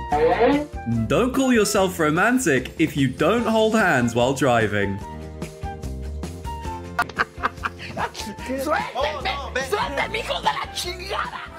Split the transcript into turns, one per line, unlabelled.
Don't call yourself romantic if you don't hold hands while driving.
¡Suélteme! ¡Suélteme, hijo de la chingada!